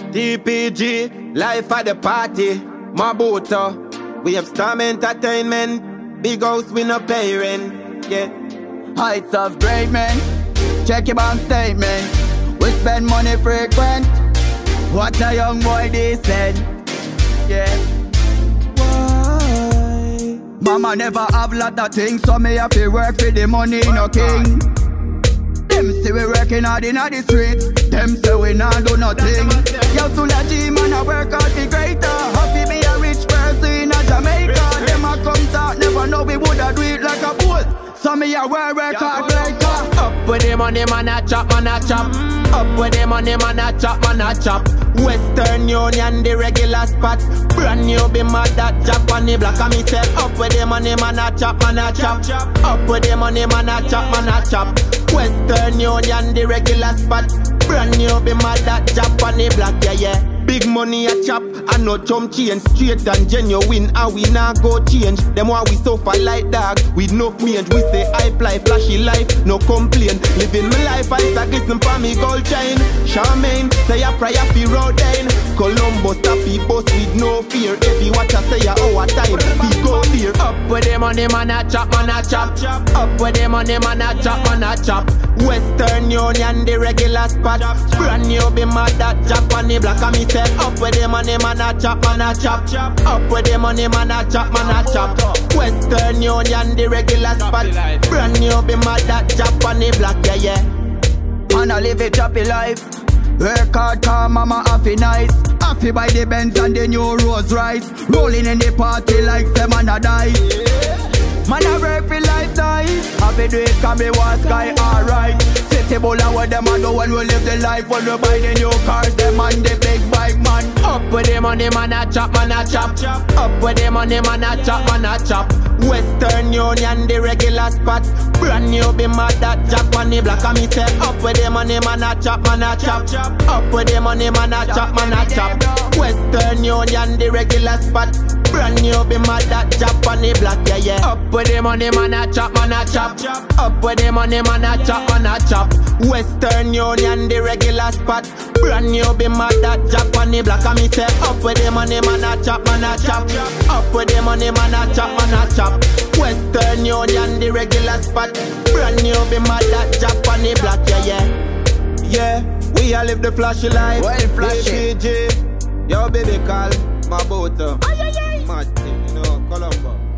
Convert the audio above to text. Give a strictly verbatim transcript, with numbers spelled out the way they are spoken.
T P G, life at the party. Mabuto, Wavestorm entertainment. Big house we no pay rent. Yeah. Heights of great men, check your bank statement. We spend money frequent. What a young boy they said. Yeah. Why? Mama never have lot of things, so me have to work for the money, no king. Them say we working hard in the streets. Them say we not do nothing. Yo, so la G man I work hard the greater. Happy me a rich person in a Jamaica. Them a come talk, never know we woulda do it like a boat. So me a work work hard like a. Up with the money man a chop, man a chop. Up with the money man a chop, man a chop. Western Union the regular spot. Brand new be mad that chop on the block. And me say up with the money man a chop, man a chop. Up with the money man a chop, man a chop. Western Union the regular spot. Brand new be mad that chop on the block, yeah yeah. Big money a chop, and no chum change. Straight and genuine, and we nah go change. Them why we suffer like dog, with no mange. We say hype life, flashy life, no complain. Living my life, I start listen for me gold chain. Charmaine, say a prayer for Rodine. Columbus, tappy bus with no fear. Every watch I say a hour time, we go there. Up with the money man a chop, man a chop. Up with the money man a chop, man a chop. Western Union the regular spot. Brand new be mad that chop on the block. And me say up with the money man a chop, man a chop. Up with the money man a chop, man a chop. Western Union the regular spot. Brand new be mad that chop on the block, yeah yeah. Man I live a choppy life. Work hard, car mama happy nice. Happy by the Benz and the new Rolls Royce. Rolling in the party like some man a die. Man I work for life nice. Happy do it can be one sky alright. City bull and what them a do when we live the life. When we buy the new cars, them and the big bike man. Up with the money man a chop, man a chop. Up with the money man a chop, man a chop. Western Union the regular spot. Brand new be mad that chop on the block. And me say up with the money man a chop, man a chop. Up with the money man a chop, man a chop. Western Union the regular spot. Brand new be mad that chop on the block, yeah yeah. Up with the money man a chop, man a chop. Up with the money man a chop, man a chop. Western Union the regular spot. Brand new be mad that chop on the block. And me say up with the money man a chop, man a chop. Up with the money man a chop, man a chop. Western Union the regular spot. Brand new be mad that chop on the block, yeah yeah. Yeah, we all live the flashy life. Well flashy. T P G, yo Bibical, Mabuto. Mad thing, you know, Colombo.